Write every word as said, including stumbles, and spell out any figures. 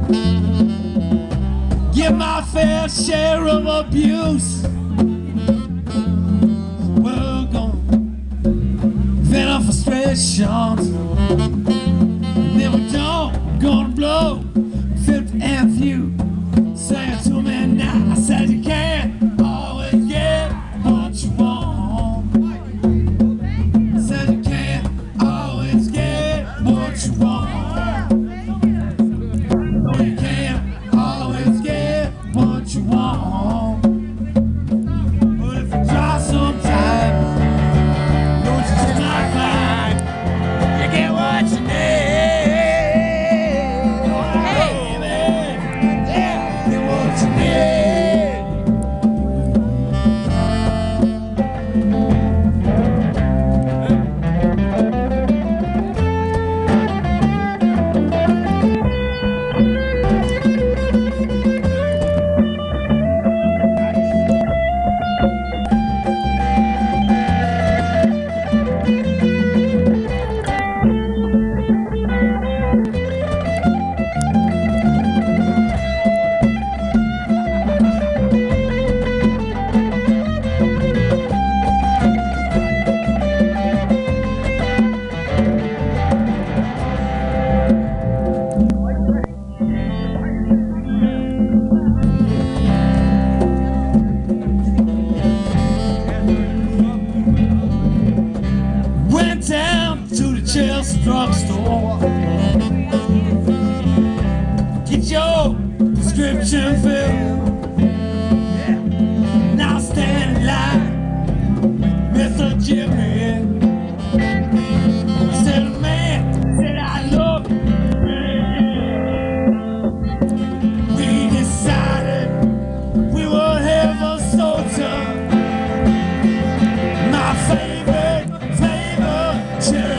Get my fair share of abuse. We're gonna vent our frustrations, and then we don't, we're gonna blow fifth and few. Say it to me now. I said you can't always get what you want. I said you can't always get what you want. No, you can't always get what you want. But if you try sometimes, don't you just not find you get what you need. Down to the Chelsea drugstore, get your prescription filled. Now stand in line, Mister Jimmy. Said a man, said I look great. We decided we would have a soda. My favorite flavor, cherry.